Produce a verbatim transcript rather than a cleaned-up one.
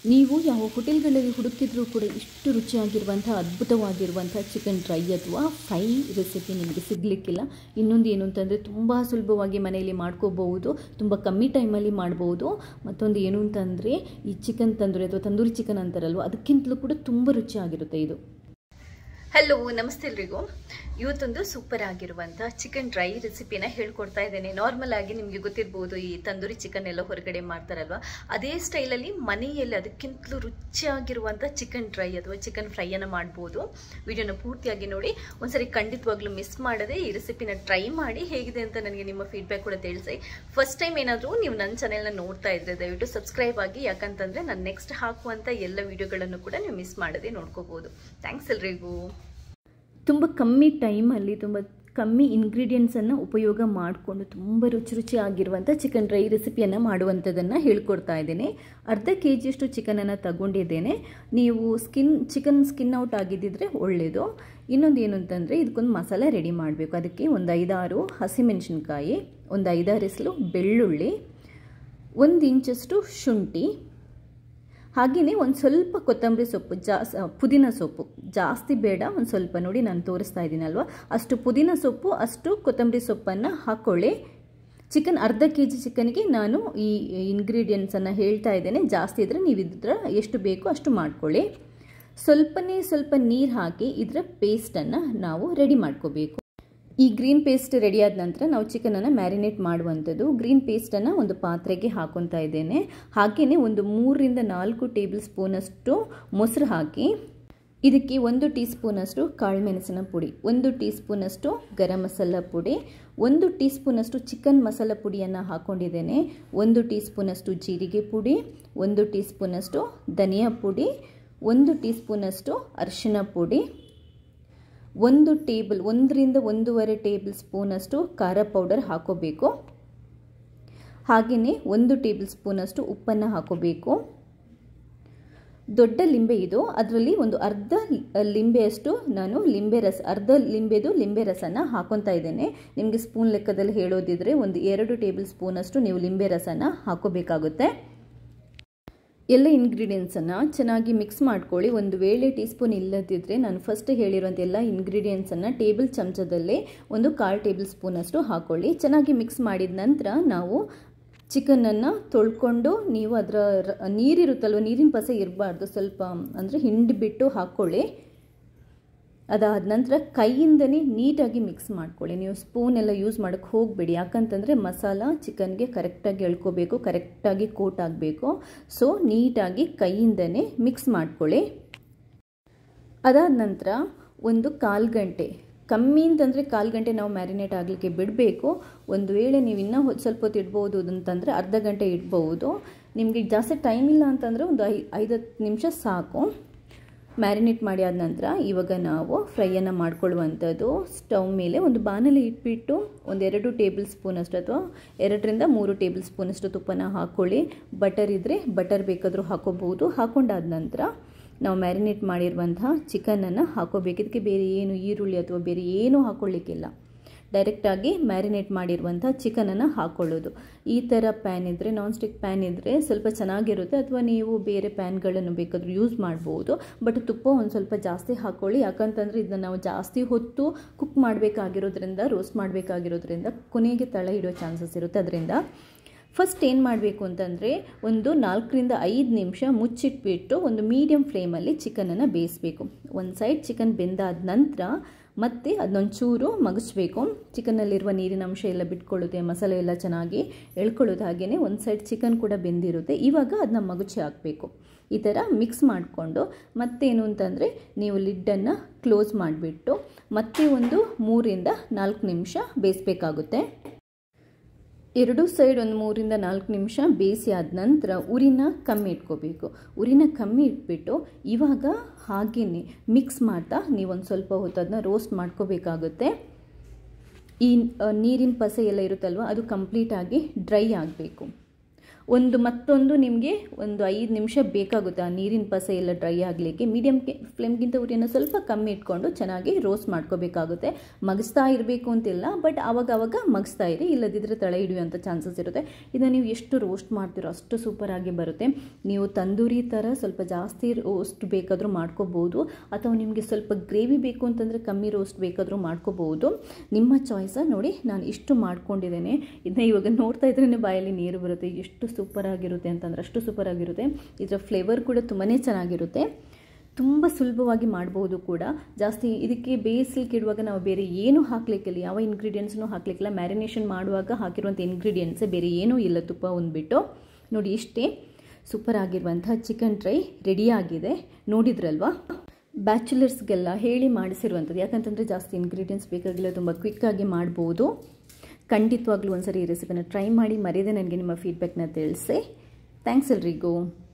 ನೀವು ಯಾವ ಹೋಟೆಲ್ಗಳಲ್ಲಿ ಹುಡುಕಿದ್ರೂ ಕೂಡ ಇಷ್ಟು ರುಚಿಯಾಗಿರುವಂಥ ಅದ್ಭುತವಾಗಿರುವಂಥ ಚಿಕನ್ ಡ್ರೈ ಅಥವಾ ಫ್ರೈ ರೆಸಿಪಿ ನಿಮಗೆ ಸಿಗಲಿಕ್ಕಿಲ್ಲ. ಇನ್ನೊಂದು ಏನು ಅಂತಂದರೆ ತುಂಬ ಸುಲಭವಾಗಿ ಮನೆಯಲ್ಲಿ ಮಾಡ್ಕೋಬಹುದು, ತುಂಬ ಕಮ್ಮಿ ಟೈಮಲ್ಲಿ ಮಾಡ್ಬೋದು. ಮತ್ತೊಂದು ಏನು ಅಂತಂದರೆ ಈ ಚಿಕನ್ ತಂದೂರಿ ಅಥವಾ ತಂದೂರಿ ಚಿಕನ್ ಅಂತಾರಲ್ವ, ಅದಕ್ಕಿಂತಲೂ ಕೂಡ ತುಂಬ ರುಚಿಯಾಗಿರುತ್ತೆ ಇದು. ಹಲೋ, ನಮಸ್ತೆ ಎಲ್ರಿಗೂ. ಇವತ್ತೊಂದು ಸೂಪರ್ ಆಗಿರುವಂಥ ಚಿಕನ್ ಡ್ರೈ ರೆಸಿಪಿನ ಹೇಳ್ಕೊಡ್ತಾ ಇದ್ದೇನೆ. ನಾರ್ಮಲ್ ಆಗಿ ನಿಮಗೆ ಗೊತ್ತಿರ್ಬೋದು, ಈ ತಂದೂರಿ ಚಿಕನ್ ಎಲ್ಲ ಹೊರಗಡೆ ಮಾಡ್ತಾರಲ್ವ, ಅದೇ ಸ್ಟೈಲಲ್ಲಿ ಮನೆಯಲ್ಲಿ ಅದಕ್ಕಿಂತಲೂ ರುಚಿಯಾಗಿರುವಂಥ ಚಿಕನ್ ಡ್ರೈ ಅಥವಾ ಚಿಕನ್ ಫ್ರೈಯನ್ನು ಮಾಡ್ಬೋದು. ವಿಡಿಯೋನ ಪೂರ್ತಿಯಾಗಿ ನೋಡಿ. ಒಂದ್ಸರಿ ಖಂಡಿತವಾಗ್ಲೂ ಮಿಸ್ ಮಾಡದೆ ಈ ರೆಸಿಪಿನ ಟ್ರೈ ಮಾಡಿ ಹೇಗಿದೆ ಅಂತ ನನಗೆ ನಿಮ್ಮ ಫೀಡ್ಬ್ಯಾಕ್ ಕೂಡ ತಿಳಿಸಿ. ಫಸ್ಟ್ ಟೈಮ್ ಏನಾದರೂ ನೀವು ನನ್ನ ಚಾನೆಲ್ನ ನೋಡ್ತಾ ಇದ್ರೆ ದಯವಿಟ್ಟು ಸಬ್ಸ್ಕ್ರೈಬ್ ಆಗಿ, ಯಾಕಂತಂದರೆ ನಾನು ನೆಕ್ಸ್ಟ್ ಹಾಕುವಂಥ ಎಲ್ಲ ವಿಡಿಯೋಗಳನ್ನು ಕೂಡ ನೀವು ಮಿಸ್ ಮಾಡದೆ ನೋಡ್ಕೋಬೋದು. ಥ್ಯಾಂಕ್ಸ್ ಎಲ್ರಿಗೂ. ತುಂಬ ಕಮ್ಮಿ ಟೈಮಲ್ಲಿ ತುಂಬ ಕಮ್ಮಿ ಇಂಗ್ರೀಡಿಯೆಂಟ್ಸನ್ನು ಉಪಯೋಗ ಮಾಡಿಕೊಂಡು ತುಂಬ ರುಚಿ ರುಚಿಯಾಗಿರುವಂಥ ಚಿಕನ್ ಡ್ರೈ ರೆಸಿಪಿಯನ್ನು ಮಾಡುವಂಥದ್ದನ್ನು ಹೇಳ್ಕೊಡ್ತಾ ಇದ್ದೇನೆ. ಅರ್ಧ ಕೆ ಜಿಯಷ್ಟು ಚಿಕನನ್ನು ತಗೊಂಡಿದ್ದೇನೆ. ನೀವು ಸ್ಕಿನ್ ಚಿಕನ್ ಸ್ಕಿನ್ ಔಟ್ ಆಗಿದ್ದಿದ್ರೆ ಒಳ್ಳೆಯದು. ಇನ್ನೊಂದು ಏನು ಅಂತಂದರೆ ಇದಕ್ಕೊಂದು ಮಸಾಲೆ ರೆಡಿ ಮಾಡಬೇಕು. ಅದಕ್ಕೆ ಒಂದು ಐದಾರು ಹಸಿಮೆಣಸಿನ್ಕಾಯಿ, ಒಂದು ಐದಾರು ಎಸಲು ಬೆಳ್ಳುಳ್ಳಿ, ಒಂದು ಇಂಚಷ್ಟು ಶುಂಠಿ, ಹಾಗೆಯೇ ಒಂದು ಸ್ವಲ್ಪ ಕೊತ್ತಂಬರಿ ಸೊಪ್ಪು, ಜಾಸ್ ಪುದೀನ ಸೊಪ್ಪು ಜಾಸ್ತಿ ಬೇಡ, ಒಂದು ಸ್ವಲ್ಪ ನೋಡಿ ನಾನು ತೋರಿಸ್ತಾ ಇದ್ದೀನಲ್ವ, ಅಷ್ಟು ಪುದೀನ ಸೊಪ್ಪು ಅಷ್ಟು ಕೊತ್ತಂಬರಿ ಸೊಪ್ಪನ್ನು ಹಾಕ್ಕೊಳ್ಳಿ. ಚಿಕನ್ ಅರ್ಧ ಕೆ ಜಿ ಚಿಕನ್ಗೆ ನಾನು ಈ ಇಂಗ್ರೀಡಿಯೆಂಟ್ಸನ್ನು ಹೇಳ್ತಾ ಇದ್ದೇನೆ. ಜಾಸ್ತಿ ಇದ್ದರೆ ನೀವು ಇದ್ರ ಎಷ್ಟು ಬೇಕೋ ಅಷ್ಟು ಮಾಡ್ಕೊಳ್ಳಿ. ಸ್ವಲ್ಪನೇ ಸ್ವಲ್ಪ ನೀರು ಹಾಕಿ ಇದರ ಪೇಸ್ಟನ್ನು ನಾವು ರೆಡಿ ಮಾಡ್ಕೋಬೇಕು. ಈ ಗ್ರೀನ್ ಪೇಸ್ಟ್ ರೆಡಿ ಆದ ನಂತರ ನಾವು ಚಿಕನನ್ನು ಮ್ಯಾರಿನೇಟ್ ಮಾಡುವಂಥದ್ದು. ಗ್ರೀನ್ ಪೇಸ್ಟನ್ನು ಒಂದು ಪಾತ್ರೆಗೆ ಹಾಕೊತಾ ಇದ್ದೇನೆ. ಹಾಗೆಯೇ ಒಂದು ಮೂರರಿಂದ ನಾಲ್ಕು ಟೇಬಲ್ ಸ್ಪೂನಷ್ಟು ಮೊಸರು ಹಾಕಿ, ಇದಕ್ಕೆ ಒಂದು ಟೀ ಸ್ಪೂನಷ್ಟು ಕಾಳುಮೆಣಸಿನ ಪುಡಿ, ಒಂದು ಟೀ ಸ್ಪೂನಷ್ಟು ಗರಂ ಮಸಾಲ ಪುಡಿ, ಒಂದು ಟೀ ಸ್ಪೂನಷ್ಟು ಚಿಕನ್ ಮಸಾಲ ಪುಡಿಯನ್ನು ಹಾಕ್ಕೊಂಡಿದ್ದೇನೆ, ಒಂದು ಟೀ ಸ್ಪೂನಷ್ಟು ಜೀರಿಗೆ ಪುಡಿ, ಒಂದು ಟೀ ಸ್ಪೂನಷ್ಟು ಧನಿಯಾ ಪುಡಿ, ಒಂದು ಟೀ ಸ್ಪೂನಷ್ಟು ಅರಿಶಿನ ಪುಡಿ, ಒಂದು ಟೇಬಲ್ ಒಂದರಿಂದ ಒಂದೂವರೆ ಟೇಬಲ್ ಸ್ಪೂನಷ್ಟು ಖಾರ ಪೌಡರ್ ಹಾಕೋಬೇಕು. ಹಾಗೆಯೇ ಒಂದು ಟೇಬಲ್ ಸ್ಪೂನಷ್ಟು ಉಪ್ಪನ್ನು ಹಾಕೋಬೇಕು. ದೊಡ್ಡ ಲಿಂಬೆ ಇದು, ಅದರಲ್ಲಿ ಒಂದು ಅರ್ಧ ಲಿಂಬೆಯಷ್ಟು ನಾನು ಲಿಂಬೆ ರಸ ಅರ್ಧ ಲಿಂಬೆದು ಲಿಂಬೆ ರಸನ ಹಾಕೊತಾ ಇದ್ದೇನೆ. ನಿಮಗೆ ಸ್ಪೂನ್ ಲೆಕ್ಕದಲ್ಲಿ ಹೇಳೋದಿದ್ರೆ ಒಂದು ಎರಡು ಟೇಬಲ್ ಸ್ಪೂನಷ್ಟು ನೀವು ಲಿಂಬೆ ರಸನ ಹಾಕೋಬೇಕಾಗುತ್ತೆ. ಎಲ್ಲ ಇಂಗ್ರೀಡಿಯೆಂಟ್ಸನ್ನು ಚೆನ್ನಾಗಿ ಮಿಕ್ಸ್ ಮಾಡ್ಕೊಳ್ಳಿ. ಒಂದು ವೇಳೆ ಟೀ ಸ್ಪೂನ್ ಇಲ್ಲದಿದ್ದರೆ ನಾನು ಫಸ್ಟ್ ಹೇಳಿರುವಂಥ ಎಲ್ಲ ಇಂಗ್ರೀಡಿಯೆಂಟ್ಸನ್ನು ಟೇಬಲ್ ಚಮಚದಲ್ಲೇ ಒಂದು ಕಾಲು ಟೇಬಲ್ ಸ್ಪೂನಷ್ಟು ಹಾಕ್ಕೊಳ್ಳಿ. ಚೆನ್ನಾಗಿ ಮಿಕ್ಸ್ ಮಾಡಿದ ನಂತರ ನಾವು ಚಿಕನನ್ನು ತೊಳ್ಕೊಂಡು, ನೀವು ಅದರ ನೀರಿರುತ್ತಲ್ವ, ನೀರಿನ ಪಸೆ ಇರಬಾರ್ದು, ಸ್ವಲ್ಪ ಅಂದರೆ ಹಿಂಡಿಬಿಟ್ಟು ಹಾಕ್ಕೊಳ್ಳಿ. ಅದಾದ ನಂತರ ಕೈಯಿಂದನೇ ನೀಟಾಗಿ ಮಿಕ್ಸ್ ಮಾಡ್ಕೊಳ್ಳಿ. ನೀವು ಸ್ಪೂನ್ ಎಲ್ಲ ಯೂಸ್ ಮಾಡೋಕ್ಕೆ ಹೋಗಬೇಡಿ, ಯಾಕಂತಂದರೆ ಮಸಾಲ ಚಿಕನ್ಗೆ ಕರೆಕ್ಟಾಗಿ ಎಳ್ಕೋಬೇಕು, ಕರೆಕ್ಟಾಗಿ ಕೋಟ್ ಆಗಬೇಕು. ಸೊ ನೀಟಾಗಿ ಕೈಯಿಂದನೇ ಮಿಕ್ಸ್ ಮಾಡ್ಕೊಳ್ಳಿ. ಅದಾದ ನಂತರ ಒಂದು ಕಾಲು ಗಂಟೆ, ಕಮ್ಮಿ ಅಂತಂದರೆ ಕಾಲು ಗಂಟೆ ನಾವು ಮ್ಯಾರಿನೇಟ್ ಆಗಲಿಕ್ಕೆ ಬಿಡಬೇಕು. ಒಂದು ವೇಳೆ ನೀವು ಇನ್ನೂ ಸ್ವಲ್ಪ ಹೊತ್ತು ಇಡ್ಬೋದು ಅಂತಂದರೆ ಅರ್ಧ ಗಂಟೆ ಇಡ್ಬೋದು. ನಿಮಗೆ ಜಾಸ್ತಿ ಟೈಮ್ ಇಲ್ಲ ಅಂತಂದರೆ ಒಂದು ಐ ಐದತ್ತು ನಿಮಿಷ ಸಾಕು. ಮ್ಯಾರಿನೇಟ್ ಮಾಡಿ ಆದ ನಂತರ ಇವಾಗ ನಾವು ಫ್ರೈಯನ್ನು ಮಾಡ್ಕೊಳ್ಳುವಂಥದ್ದು. ಸ್ಟವ್ ಮೇಲೆ ಒಂದು ಬಾಣಲೆ ಇಟ್ಬಿಟ್ಟು ಒಂದೆರಡು ಟೇಬಲ್ ಸ್ಪೂನಷ್ಟು ಅಥವಾ ಎರಡರಿಂದ ಮೂರು ಟೇಬಲ್ ಸ್ಪೂನಷ್ಟು ತುಪ್ಪನ ಹಾಕ್ಕೊಳ್ಳಿ. ಬಟರ್ ಇದ್ದರೆ ಬಟರ್ ಬೇಕಾದರೂ ಹಾಕೋಬಹುದು. ಹಾಕೊಂಡಾದ ನಂತರ ನಾವು ಮ್ಯಾರಿನೇಟ್ ಮಾಡಿರುವಂತಹ ಚಿಕನನ್ನು ಹಾಕೋಬೇಕು. ಇದಕ್ಕೆ ಬೇರೆ ಏನು ಈರುಳ್ಳಿ ಅಥವಾ ಬೇರೆ ಏನೂ ಹಾಕ್ಕೊಳ್ಳಿಕ್ಕಿಲ್ಲ, ಡೈರೆಕ್ಟಾಗಿ ಮ್ಯಾರಿನೇಟ್ ಮಾಡಿರುವಂಥ ಚಿಕನನ್ನು ಹಾಕ್ಕೊಳ್ಳೋದು. ಈ ಥರ ಪ್ಯಾನ್ ಇದ್ದರೆ, ನಾನ್ ಸ್ಟಿಕ್ ಪ್ಯಾನ್ ಇದ್ದರೆ ಸ್ವಲ್ಪ ಚೆನ್ನಾಗಿರುತ್ತೆ, ಅಥವಾ ನೀವು ಬೇರೆ ಪ್ಯಾನ್ಗಳನ್ನು ಬೇಕಾದರೂ ಯೂಸ್ ಮಾಡ್ಬೋದು. ಬಟ್ ತುಪ್ಪ ಒಂದು ಸ್ವಲ್ಪ ಜಾಸ್ತಿ ಹಾಕ್ಕೊಳ್ಳಿ, ಯಾಕಂತಂದರೆ ಇದನ್ನು ನಾವು ಜಾಸ್ತಿ ಹೊತ್ತು ಕುಕ್ ಮಾಡಬೇಕಾಗಿರೋದ್ರಿಂದ, ರೋಸ್ಟ್ ಮಾಡಬೇಕಾಗಿರೋದ್ರಿಂದ ಕೊನೆಗೆ ತಳ ಇಡೋ ಚಾನ್ಸಸ್ ಇರುತ್ತೆ. ಅದರಿಂದ ಫಸ್ಟ್ ಏನು ಮಾಡಬೇಕು ಅಂತಂದರೆ ಒಂದು ನಾಲ್ಕರಿಂದ ಐದು ನಿಮಿಷ ಮುಚ್ಚಿಟ್ಬಿಟ್ಟು ಒಂದು ಮೀಡಿಯಮ್ ಫ್ಲೇಮಲ್ಲಿ ಚಿಕನನ್ನು ಬೇಯಿಸಬೇಕು. ಒಂದು ಸೈಡ್ ಚಿಕನ್ ಬೆಂದಾದ ನಂತರ ಮತ್ತು ಅದನ್ನೊಂಚೂರು ಮಗಚಬೇಕು. ಚಿಕನ್ನಲ್ಲಿರುವ ನೀರಿನ ಅಂಶ ಎಲ್ಲ ಬಿಟ್ಕೊಳ್ಳುತ್ತೆ, ಮಸಾಲೆ ಎಲ್ಲ ಚೆನ್ನಾಗಿ ಎಳ್ಕೊಳ್ಳೋದು. ಹಾಗೆಯೇ ಒಂದು ಸೈಡ್ ಚಿಕನ್ ಕೂಡ ಬೆಂದಿರುತ್ತೆ. ಇವಾಗ ಅದನ್ನ ಮಗುಚಿ ಹಾಕಬೇಕು. ಈ ಥರ ಮಿಕ್ಸ್ ಮಾಡಿಕೊಂಡು ಮತ್ತೇನು ಅಂತಂದರೆ ನೀವು ಲಿಡ್ಡನ್ನು ಕ್ಲೋಸ್ ಮಾಡಿಬಿಟ್ಟು ಮತ್ತೆ ಒಂದು ಮೂರಿಂದ ನಾಲ್ಕು ನಿಮಿಷ ಬೇಯಿಸಬೇಕಾಗುತ್ತೆ. ಎರಡು ಸೈಡ್ ಒಂದು ಮೂರಿಂದ ನಾಲ್ಕು ನಿಮಿಷ ಬೇಯಿಸಿ ಆದ ನಂತರ ಉರಿನ ಕಮ್ಮಿ ಇಟ್ಕೋಬೇಕು. ಉರಿನ ಕಮ್ಮಿ ಇಟ್ಬಿಟ್ಟು ಇವಾಗ ಹಾಗೆಯೇ ಮಿಕ್ಸ್ ಮಾಡ್ತಾ ನೀವೊಂದು ಸ್ವಲ್ಪ ಹೊತ್ತು ಅದನ್ನ ರೋಸ್ಟ್ ಮಾಡ್ಕೋಬೇಕಾಗುತ್ತೆ. ಈ ನೀರಿನ ಪಸೆ ಎಲ್ಲ ಇರುತ್ತಲ್ವ, ಅದು ಕಂಪ್ಲೀಟಾಗಿ ಡ್ರೈ ಆಗಬೇಕು. ಒಂದು ಮತ್ತೊಂದು ನಿಮಗೆ ಒಂದು ಐದು ನಿಮಿಷ ಬೇಕಾಗುತ್ತೆ ಆ ನೀರಿನ ಪಸೆ ಎಲ್ಲ ಡ್ರೈ ಆಗಲಿಕ್ಕೆ. ಮೀಡಿಯಮ್ ಫ್ಲೇಮ್ಗಿಂತ ಉರಿಯನ್ನು ಸ್ವಲ್ಪ ಕಮ್ಮಿ ಇಟ್ಕೊಂಡು ಚೆನ್ನಾಗಿ ರೋಸ್ಟ್ ಮಾಡ್ಕೋಬೇಕಾಗುತ್ತೆ. ಮಗಿಸ್ತಾ ಇರಬೇಕು ಅಂತಿಲ್ಲ, ಬಟ್ ಆವಾಗ ಆವಾಗ ಮಗಿಸ್ತಾ ಇರಿ, ಇಲ್ಲದಿದ್ದರೆ ತಳ ಹಿಡಿಯುವಂಥ ಚಾನ್ಸಸ್ ಇರುತ್ತೆ. ಇದನ್ನು ನೀವು ಎಷ್ಟು ರೋಸ್ಟ್ ಮಾಡ್ತೀರೋ ಅಷ್ಟು ಸೂಪರಾಗಿ ಬರುತ್ತೆ. ನೀವು ತಂದೂರಿ ಥರ ಸ್ವಲ್ಪ ಜಾಸ್ತಿ ರೋಸ್ಟ್ ಬೇಕಾದರೂ ಮಾಡ್ಕೋಬೋದು, ಅಥವಾ ನಿಮಗೆ ಸ್ವಲ್ಪ ಗ್ರೇವಿ ಬೇಕು ಅಂತಂದರೆ ಕಮ್ಮಿ ರೋಸ್ಟ್ ಬೇಕಾದರೂ ಮಾಡ್ಕೋಬೋದು, ನಿಮ್ಮ ಚಾಯ್ಸ. ನೋಡಿ ನಾನು ಇಷ್ಟು ಮಾಡ್ಕೊಂಡಿದ್ದೇನೆ. ಇದನ್ನ ಇವಾಗ ನೋಡ್ತಾ ಇದ್ರೇ ಬಾಯಲ್ಲಿ ನೀರು ಬರುತ್ತೆ. ಎಷ್ಟು ಸೂಪರ್ ಆಗಿರುತ್ತೆ ಅಂತಂದ್ರೆ ಅಷ್ಟು ಸೂಪರ್ ಆಗಿರುತ್ತೆ. ಇದರ ಫ್ಲೇವರ್ ಕೂಡ ತುಂಬಾ ಚೆನ್ನಾಗಿರುತ್ತೆ. ತುಂಬ ಸುಲಭವಾಗಿ ಮಾಡ್ಬೋದು ಕೂಡ. ಜಾಸ್ತಿ ಇದಕ್ಕೆ ಬೇಯಿಸ್ಲಿಕ್ಕೆ ಇಡುವಾಗ ನಾವು ಬೇರೆ ಏನೂ ಹಾಕಲಿಕ್ಕಿಲ್ಲ, ಯಾವ ಇಂಗ್ರೀಡಿಯೆಂಟ್ಸ್ನೂ ಹಾಕಲಿಕ್ಕಿಲ್ಲ. ಮ್ಯಾರಿನೇಷನ್ ಮಾಡುವಾಗ ಹಾಕಿರುವಂಥ ಇಂಗ್ರೀಡಿಯೆಂಟ್ಸೇ, ಬೇರೆ ಏನೂ ಇಲ್ಲ, ತುಪ್ಪ ಒಂದ್ಬಿಟ್ಟು. ನೋಡಿ ಇಷ್ಟೇ ಸೂಪರ್ ಆಗಿರುವಂಥ ಚಿಕನ್ ಡ್ರೈ ರೆಡಿಯಾಗಿದೆ. ನೋಡಿದ್ರಲ್ವಾ, ಬ್ಯಾಚುಲರ್ಸ್ಗೆಲ್ಲ ಹೇಳಿ ಮಾಡಿಸಿರುವಂಥದ್ದು. ಯಾಕಂತಂದರೆ ಜಾಸ್ತಿ ಇಂಗ್ರೀಡಿಯೆಂಟ್ಸ್ ಬೇಕಾಗಿಲ್ಲ, ತುಂಬ ಕ್ವಿಕ್ಕಾಗಿ ಮಾಡ್ಬೋದು. ಖಂಡಿತವಾಗ್ಲೂ ಒಂದ್ಸರಿ ಈ ರೆಸಿಪಿನ ಟ್ರೈ ಮಾಡಿ, ಮರೆಯದೆ ನನಗೆ ನಿಮ್ಮ ಫೀಡ್ಬ್ಯಾಕ್ನ ತಿಳಿಸಿ. ಥ್ಯಾಂಕ್ಸ್ ಎಲ್ರಿಗೂ.